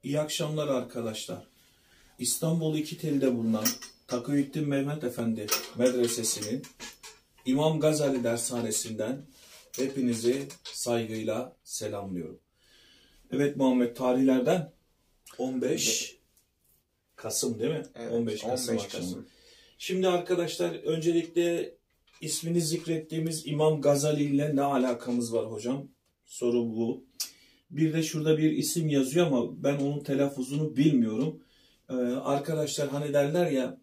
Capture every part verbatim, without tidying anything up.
İyi akşamlar arkadaşlar. İstanbul İkiteli'de bulunan Takıyüddin Mehmet Efendi Medresesi'nin İmam Gazali Dershanesi'nden hepinizi saygıyla selamlıyorum. Evet Muhammed, tarihlerden on beş Kasım değil mi? Evet, on beş Kasım on beş akşamı. Kasım. Şimdi arkadaşlar, öncelikle ismini zikrettiğimiz İmam Gazali ile ne alakamız var hocam? Soru bu. Bir de şurada bir isim yazıyor ama ben onun telaffuzunu bilmiyorum. Ee, arkadaşlar hani derler ya,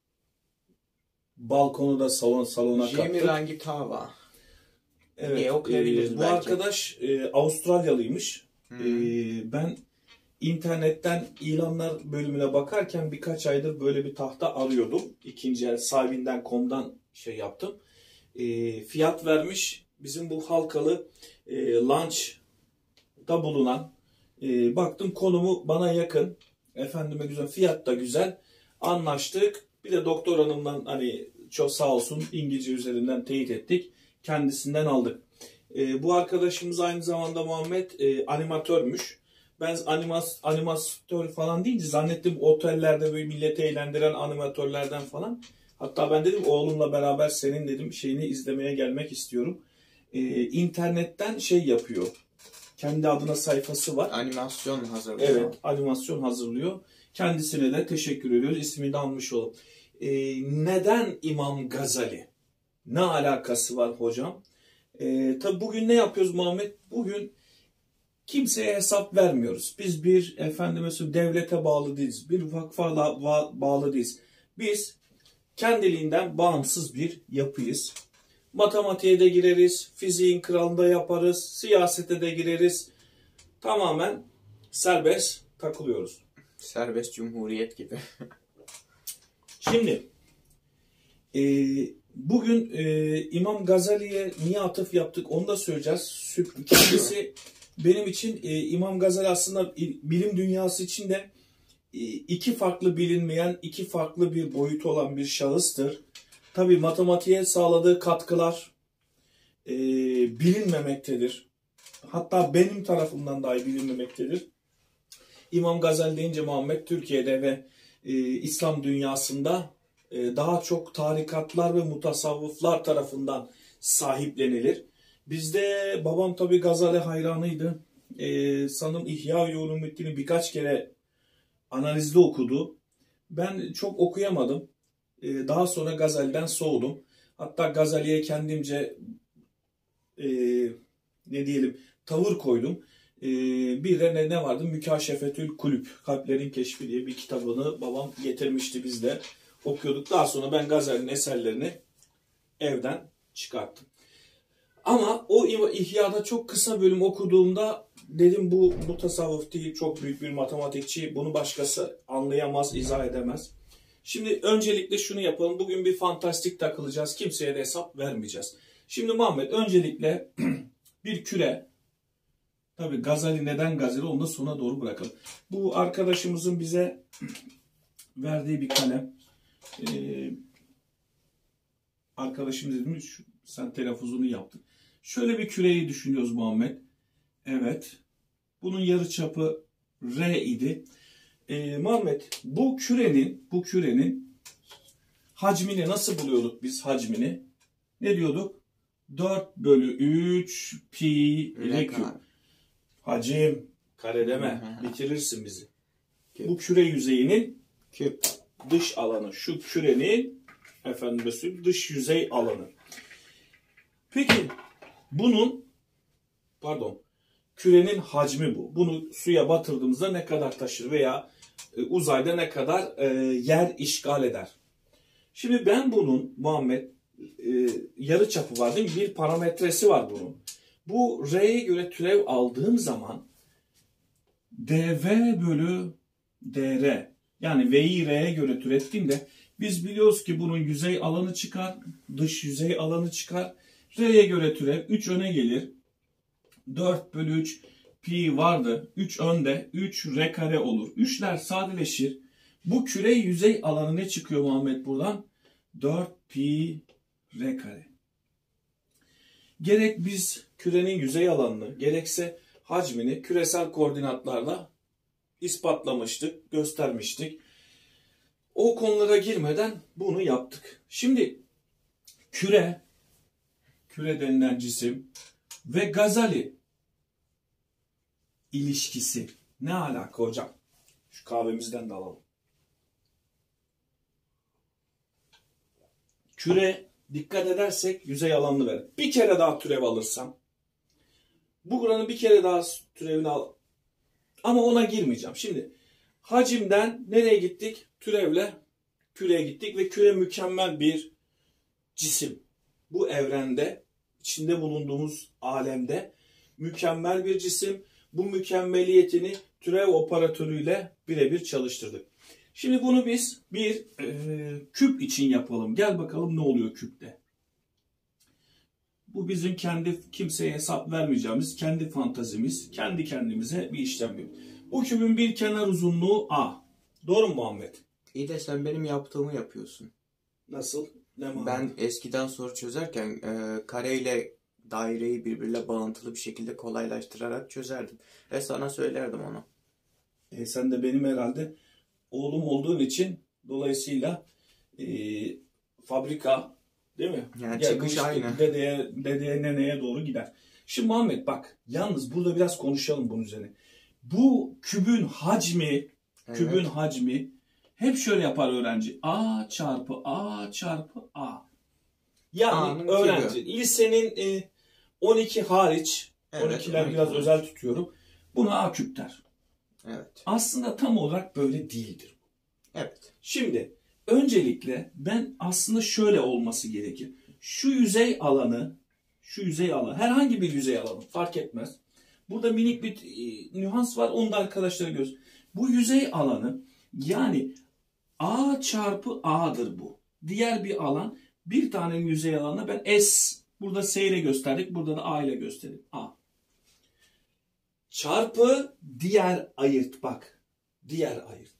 balkonu da salon, salona kattık. Jimmy Rangitava. Evet, diye okuyabiliriz e, bu belki. arkadaş e, Avustralyalıymış. Hmm. E, ben internetten ilanlar bölümüne bakarken birkaç aydır böyle bir tahta arıyordum. İkinci el sahibinden nokta com'dan şey yaptım. E, fiyat vermiş. Bizim bu Halkalı e, Lunch'da bulunan, e, baktım konumu bana yakın. Efendime güzel, fiyat da güzel. Anlaştık. Bir de doktor hanımdan hani çok sağ olsun İngilizce üzerinden teyit ettik. Kendisinden aldık. E, bu arkadaşımız aynı zamanda Muhammed e, animatörmüş. Ben animas, animatör falan deyince zannettim otellerde böyle milleti eğlendiren animatörlerden falan. Hatta ben dedim oğlumla beraber senin dedim şeyini izlemeye gelmek istiyorum. E, internetten şey yapıyor. Kendi adına sayfası var. Animasyon hazırlıyor. Evet, animasyon hazırlıyor. Kendisine de teşekkür ediyoruz. İsmini de almış olalım. E, neden İmam Gazali? Ne alakası var hocam? E, tabi bugün ne yapıyoruz Muhammed? Bugün kimseye hesap vermiyoruz. Biz bir efendime söyleyeyim devlete bağlı değiliz. Bir vakfa bağlı değiliz. Biz kendiliğinden bağımsız bir yapıyız. Matematiğe de gireriz, fiziğin kralında yaparız, siyasete de gireriz. Tamamen serbest takılıyoruz. Serbest cumhuriyet gibi. Şimdi e, bugün e, İmam Gazali'ye niye atıf yaptık onu da söyleyeceğiz. Kendisi benim için e, İmam Gazali aslında bilim dünyası içinde e, iki farklı bilinmeyen, iki farklı bir boyutu olan bir şahıstır. Tabii matematiğe sağladığı katkılar e, bilinmemektedir. Hatta benim tarafımdan dahi bilinmemektedir. İmam Gazali deyince Muhammed, Türkiye'de ve e, İslam dünyasında e, daha çok tarikatlar ve mutasavvıflar tarafından sahiplenilir. Bizde babam tabii Gazali hayranıydı. E, sanırım İhya-i Ulumuddin'i birkaç kere analizde okudu. Ben çok okuyamadım. E, daha sonra Gazali'den soğudum. Hatta Gazali'ye kendimce e, ne diyelim tavır koydum. E, bir de ne, ne vardı? Mükaşefetül Kulüp, Kalplerin Keşfi diye bir kitabını babam getirmişti, biz de okuyorduk. Daha sonra ben Gazali'nin eserlerini evden çıkarttım. Ama o İhya'da çok kısa bölüm okuduğumda dedim bu, bu tasavvuf değil, çok büyük bir matematikçi. Bunu başkası anlayamaz, izah edemez. Şimdi öncelikle şunu yapalım. Bugün bir fantastik takılacağız. Kimseye de hesap vermeyeceğiz. Şimdi Muhammed, öncelikle bir küre. Tabii Gazali neden Gazali, onu da sona doğru bırakalım. Bu arkadaşımızın bize verdiği bir kalem. Ee, arkadaşım dedim, sen telaffuzunu yaptın. Şöyle bir küreyi düşünüyoruz Muhammed. Evet. Bunun yarıçapı R idi. Ee, Muhammed, bu kürenin bu kürenin hacmini nasıl buluyorduk biz hacmini? Ne diyorduk? dört bölü üç pi r küp. Hacim, kare deme. Bitirirsin bizi. Küp. Bu küre yüzeyinin Küp. dış alanı. Şu kürenin efendim dış yüzey alanı. Peki bunun pardon kürenin hacmi bu. Bunu suya batırdığımızda ne kadar taşır veya e, uzayda ne kadar e, yer işgal eder? Şimdi ben bunun Muhammed e, yarı çapı var değil mi? Bir parametresi var bunun. Bu R'ye göre türev aldığım zaman dv bölü dr, yani V'yi R'ye göre türettiğimde biz biliyoruz ki bunun yüzey alanı çıkar, dış yüzey alanı çıkar. R'ye göre türev üç öne gelir. dört bölü üç pi vardı. üç önde. üç r kare olur. üçler sadeleşir. Bu küre yüzey alanı ne çıkıyor Muhammed buradan? dört pi r kare. Gerek biz kürenin yüzey alanını gerekse hacmini küresel koordinatlarla ispatlamıştık, göstermiştik. O konulara girmeden bunu yaptık. Şimdi küre, küre denilen cisim ve Gazali ilişkisi ne alaka hocam? Şu kahvemizden de alalım. Küre, dikkat edersek yüzey alanını verir. Bir kere daha türev alırsam, bu buranın bir kere daha türevini al. Ama ona girmeyeceğim. Şimdi hacimden nereye gittik? Türevle küreye gittik ve küre mükemmel bir cisim. Bu evrende, içinde bulunduğumuz alemde mükemmel bir cisim. Bu mükemmeliyetini türev operatörüyle birebir çalıştırdık. Şimdi bunu biz bir e, küp için yapalım. Gel bakalım ne oluyor küpte. Bu bizim kendi kimseye hesap vermeyeceğimiz kendi fantazimiz, kendi kendimize bir işlem yapıyor. Bu kübün bir kenar uzunluğu A. Doğru mu Muhammed? İyi de sen benim yaptığımı yapıyorsun. Nasıl? Ne manada? Ben eskiden soru çözerken e, kareyle daireyi birbiriyle bağıntılı bir şekilde kolaylaştırarak çözerdim. Ve sana söylerdim onu. E, sen de benim herhalde oğlum olduğun için dolayısıyla e, fabrika değil mi? Yani Gel, çıkış işte aynı. Dedeye, dedeye, neneye doğru gider. Şimdi Muhammed bak, yalnız burada biraz konuşalım bunun üzerine. Bu kübün hacmi, Evet. kübün hacmi hep şöyle yapar öğrenci. A çarpı A çarpı A. Yani A'nın öğrenci kübü. lisenin e, on iki hariç, Evet, on ikiler on iki biraz hariç. özel tutuyorum. Buna A küp der. Evet. Aslında tam olarak böyle değildir. Evet. Şimdi öncelikle ben aslında şöyle olması gerekir. Şu yüzey alanı, şu yüzey alanı, herhangi bir yüzey alanı fark etmez. Burada minik bir e, nüans var, onu da arkadaşlara göz. Bu yüzey alanı yani A çarpı A'dır bu. Diğer bir alan, bir tane yüzey alanına ben S, burada S ile gösterdik, burada da A ile gösterdik. A. Çarpı diğer ayırt bak. Diğer ayırt.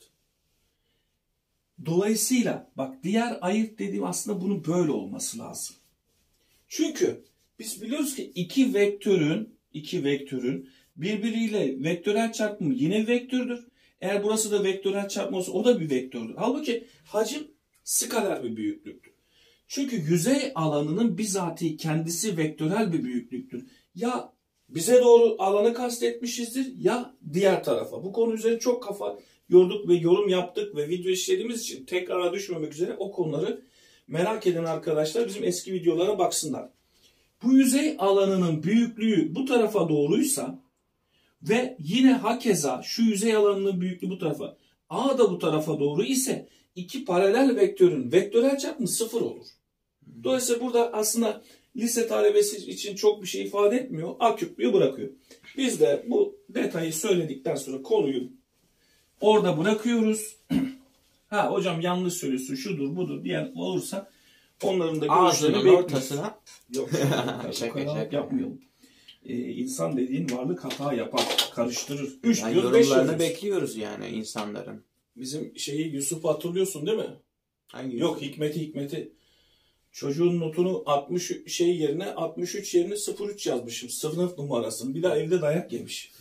Dolayısıyla bak diğer ayırt dediğim aslında bunun böyle olması lazım. Çünkü biz biliyoruz ki iki vektörün iki vektörün birbiriyle vektörel çarpımı yine vektördür. Eğer burası da vektörel çarpma olsa o da bir vektördür. Halbuki hacim skaler bir büyüklüktür. Çünkü yüzey alanının bizatihi kendisi vektörel bir büyüklüktür. Ya bize doğru alanı kastetmişizdir ya diğer tarafa. Bu konu üzerine çok kafa yorduk ve yorum yaptık ve video işlediğimiz için tekrara düşmemek üzere o konuları merak eden arkadaşlar bizim eski videolara baksınlar. Bu yüzey alanının büyüklüğü bu tarafa doğruysa ve yine hakeza şu yüzey alanının büyüklüğü bu tarafa, A da bu tarafa doğru ise iki paralel vektörün vektörel çarpımı sıfır olur. Dolayısıyla burada aslında lise talebesi için çok bir şey ifade etmiyor. A küplüğü bırakıyor. Biz de bu detayı söyledikten sonra konuyu orada bırakıyoruz. Ha hocam yanlış söylüyorsun, şudur budur diyen olursa onların da görüşlerini Ağzının bekliyoruz. ortasına. Yok, Şaka, şaka. yapmayalım. Ee, insan dediğin varlık hata yapar, karıştırır. Üç Yani diyoruz, beş yorumlarını diyoruz. bekliyoruz yani insanların. Bizim şeyi Yusuf'u hatırlıyorsun değil mi? Hangi Yok, Hikmet'i Hikmet'i. Çocuğun notunu altmış şey yerine altmış üç yerine sıfır üç yazmışım. Sınıf numarasını. Bir daha evde dayak yemiş.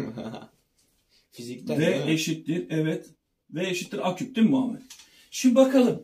Fizikten Ve değil mi? eşittir, evet. Ve eşittir A küp değil mi Muhammed? Şimdi bakalım.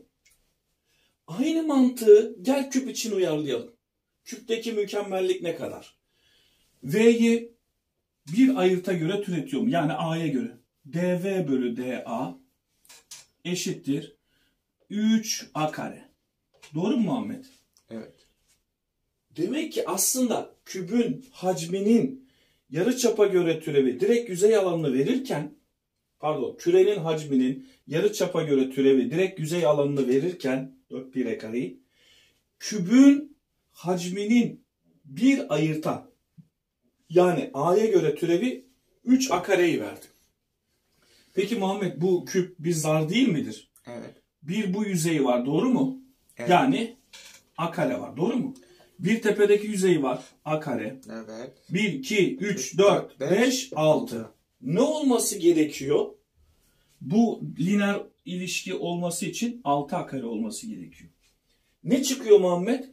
Aynı mantığı gel küp için uyarlayalım. Küpteki mükemmellik ne kadar? V'yi bir ayırta göre türetiyorum. Yani A'ya göre. dV bölü dA eşittir üç A kare. Doğru mu Muhammed? Evet. Demek ki aslında kübün hacminin yarıçapa göre türevi direkt yüzey alanını verirken, pardon, kürenin hacminin yarıçapa göre türevi direkt yüzey alanını verirken dört pi r kareyi, kübün hacminin bir ayırta yani A'ya göre türevi üç A kareyi verdi. Peki Muhammed, bu küp bir zar değil midir? Evet. Bir bu yüzeyi var, doğru mu? Evet. Yani A kare var, doğru mu? Bir tepedeki yüzeyi var, A kare. Evet. bir, iki, üç, dört, beş, altı. Ne olması gerekiyor? Bu lineer ilişki olması için altı A kare olması gerekiyor. Ne çıkıyor Muhammed?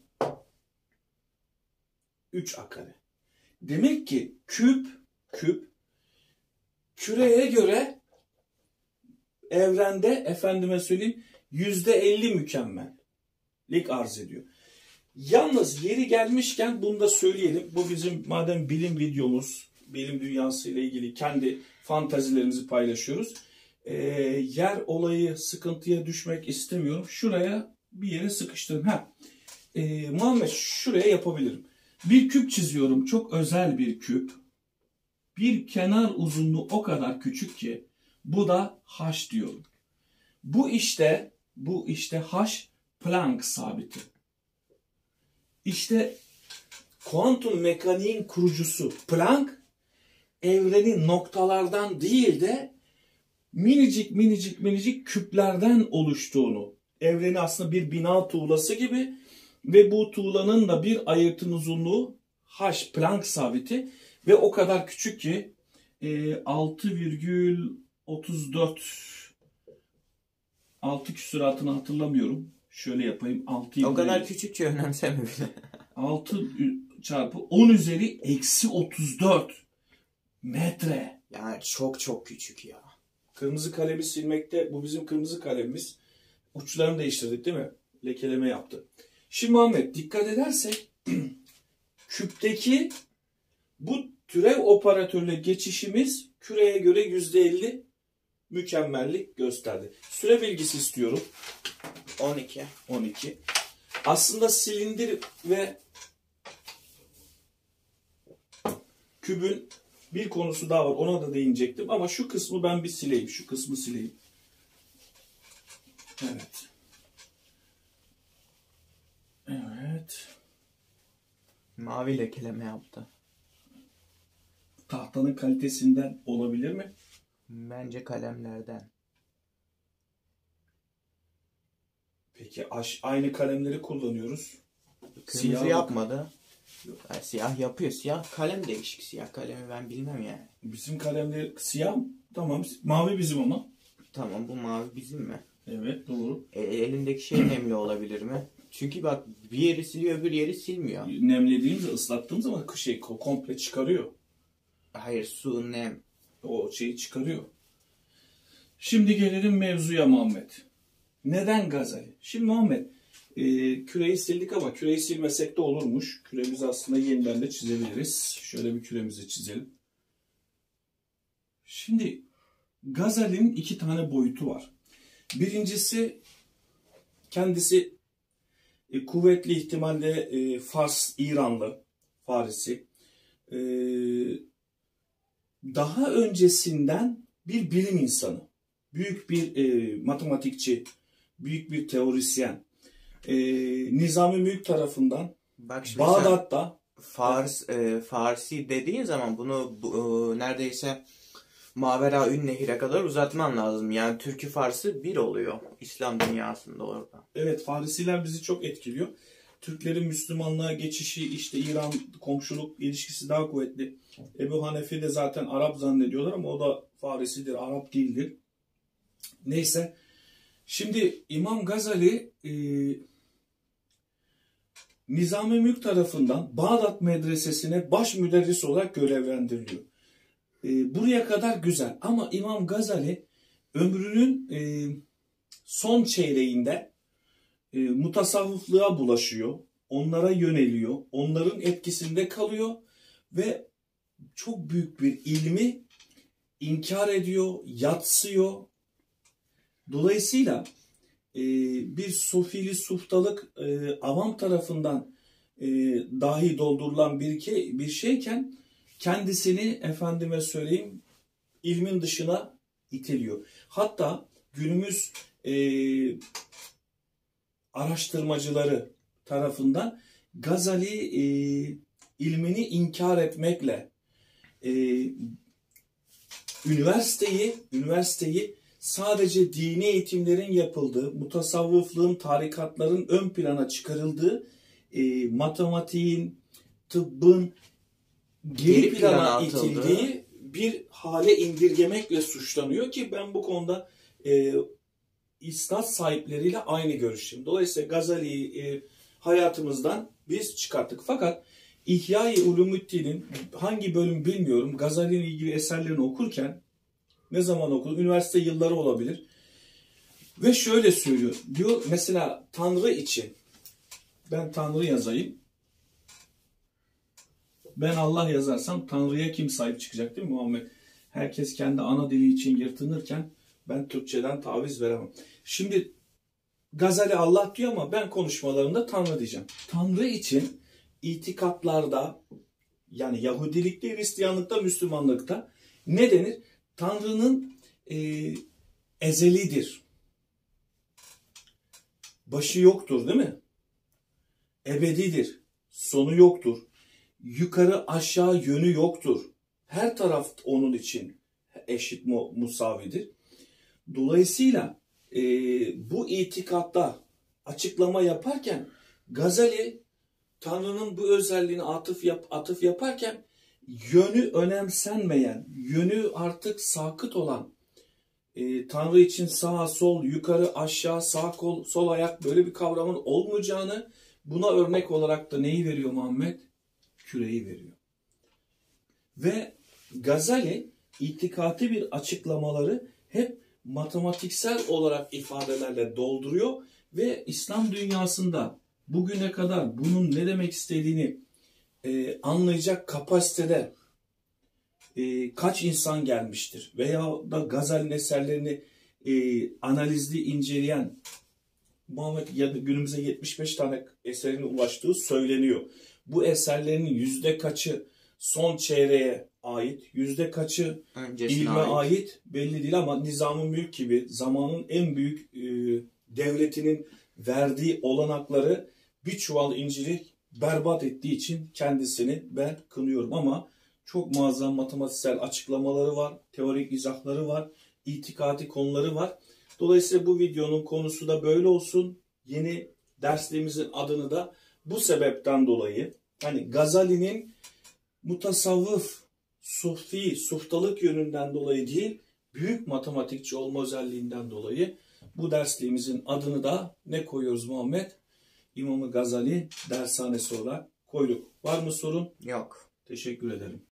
üç A kare. Demek ki küp, küp küreye göre evrende efendime söyleyeyim yüzde elli mükemmellik arz ediyor. Yalnız yeri gelmişken bunu da söyleyelim. Bu bizim madem bilim videomuz, bilim dünyası ile ilgili kendi fantazilerimizi paylaşıyoruz. Ee, yer olayı sıkıntıya düşmek istemiyorum. Şuraya bir yere sıkıştırın. Ha. Ee, Muhammed şuraya yapabilirim. Bir küp çiziyorum. Çok özel bir küp. Bir kenar uzunluğu o kadar küçük ki bu da h diyorum. Bu işte bu işte h Planck sabiti. İşte kuantum mekaniğin kurucusu Planck evrenin noktalardan değil de minicik minicik minicik küplerden oluştuğunu, evreni aslında bir bina tuğlası gibi ve bu tuğlanın da bir ayırtın uzunluğu h Planck sabiti ve o kadar küçük ki e, altı virgül otuz dört altı küsuratını hatırlamıyorum. Şöyle yapayım. altı o kadar küçük ki önemseme bile. altı çarpı on üzeri eksi otuz dört metre. Yani çok çok küçük ya. Kırmızı kalemi silmekte, bu bizim kırmızı kalemimiz. Uçlarını değiştirdik değil mi? Lekeleme yaptı. Şimdi Muhammed dikkat edersek küpteki bu türev operatörüyle geçişimiz küreye göre yüzde elli mükemmellik gösterdi. Süre bilgisi istiyorum. on iki. on iki. Aslında silindir ve kübün bir konusu daha var. Ona da değinecektim ama şu kısmı ben bir sileyim. Şu kısmı sileyim. Evet. Evet. Mavi lekeleme yaptı. Tahtanın kalitesinden olabilir mi? Bence kalemlerden. Peki aynı kalemleri kullanıyoruz. Kırmızı Siyah yapmadı. Yani siyah yapıyor. Siyah kalem değişik. Siyah kalemi ben bilmem yani. Bizim kalemler siyah mı? Tamam. Mavi bizim ama. Tamam bu mavi bizim mi? Evet doğru. E, elindeki şey nemli olabilir mi? Çünkü bak bir yeri siliyor öbür yeri silmiyor. Nemlediğimizde ıslattığım zaman şey komple çıkarıyor. Hayır su nem. O şeyi çıkarıyor. Şimdi gelelim mevzuya Muhammed. Neden Gazali? Şimdi Muhammed e, küreyi sildik ama küreyi silmesek de olurmuş. Küremizi aslında yeniden de çizebiliriz. Şöyle bir küremizi çizelim. Şimdi Gazali'nin iki tane boyutu var. Birincisi kendisi e, kuvvetli ihtimalle e, Fars, İranlı, Farisi. E, daha öncesinden bir bilim insanı, büyük bir e, matematikçi, büyük bir teorisyen. E, Nizami Mülk tarafından Bak şimdi Bağdat'ta Fars, e, Farsi dediğin zaman bunu bu, e, neredeyse Mavera-ün Nehir'e kadar uzatman lazım. Yani Türkü Farsı bir oluyor İslam dünyasında orada. Evet, Farisiler bizi çok etkiliyor. Türklerin Müslümanlığa geçişi, işte İran komşuluk ilişkisi daha kuvvetli. Ebu Hanefi de zaten Arap zannediyorlar ama o da Farisidir, Arap değildir. Neyse, şimdi İmam Gazali e, Nizami Mülk tarafından Bağdat Medresesi'ne baş müderris olarak görevlendiriliyor. E, buraya kadar güzel ama İmam Gazali ömrünün e, son çeyreğinde e, mutasavvıflığa bulaşıyor, onlara yöneliyor, onların etkisinde kalıyor ve çok büyük bir ilmi inkar ediyor, yatsıyor. Dolayısıyla e, bir sufili suftalık e, avam tarafından e, dahi doldurulan bir, ke, bir şeyken kendisini efendime söyleyeyim ilmin dışına iteliyor. Hatta günümüz e, araştırmacıları tarafından Gazali e, ilmini inkar etmekle e, üniversiteyi üniversiteyi sadece dini eğitimlerin yapıldığı, mutasavvıflığın, tarikatların ön plana çıkarıldığı, e, matematiğin, tıbbın geri, geri plana, plana itildiği bir hale indirgemekle suçlanıyor ki ben bu konuda e, isnat sahipleriyle aynı görüşteyim. Dolayısıyla Gazali'yi e, hayatımızdan biz çıkarttık. Fakat İhya-i Ulumuddin'in hangi bölüm bilmiyorum, Gazali'nin ilgili eserlerini okurken ne zaman okudum? Üniversite yılları olabilir. Ve şöyle söylüyor. Diyor mesela Tanrı için. Ben Tanrı yazayım. Ben Allah yazarsam Tanrı'ya kim sahip çıkacak değil mi Muhammed? Herkes kendi ana dili için yırtınırken ben Türkçeden taviz veremem. Şimdi Gazali Allah diyor ama ben konuşmalarımda Tanrı diyeceğim. Tanrı için itikatlarda, yani Yahudilikte, Hristiyanlıkta, Müslümanlıkta ne denir? Tanrı'nın e, ezelidir. Başı yoktur değil mi? Ebedidir. Sonu yoktur. Yukarı aşağı yönü yoktur. Her taraf onun için eşit musavidir. Dolayısıyla e, bu itikatta açıklama yaparken Gazali Tanrı'nın bu özelliğini atıf, yap, atıf yaparken yönü önemsenmeyen, yönü artık sakıt olan, e, Tanrı için sağ sol, yukarı aşağı, sağ kol, sol ayak böyle bir kavramın olmayacağını, buna örnek olarak da neyi veriyor Muhammed? Küreyi veriyor. Ve Gazali itikati bir açıklamaları hep matematiksel olarak ifadelerle dolduruyor ve İslam dünyasında bugüne kadar bunun ne demek istediğini e, anlayacak kapasitede e, kaç insan gelmiştir veya da Gazali'nin eserlerini e, analizli inceleyen Muhammed günümüze yetmiş beş tane eserine ulaştığı söyleniyor. Bu eserlerin yüzde kaçı son çeyreğe ait, yüzde kaçı Öncesine ilme ait. ait belli değil ama Nizam-ı Mülk gibi zamanın en büyük e, devletinin verdiği olanakları bir çuval İncil'i berbat ettiği için kendisini ben kınıyorum ama çok muazzam matematiksel açıklamaları var, teorik izahları var, itikadi konuları var. Dolayısıyla bu videonun konusu da böyle olsun. Yeni dersliğimizin adını da bu sebepten dolayı, hani Gazali'nin mutasavvıf, sufi, suftalık yönünden dolayı değil, büyük matematikçi olma özelliğinden dolayı bu dersliğimizin adını da ne koyuyoruz Muhammed? İmam-ı Gazali dershanesi olarak koyduk. Var mı sorun? Yok. Teşekkür ederim.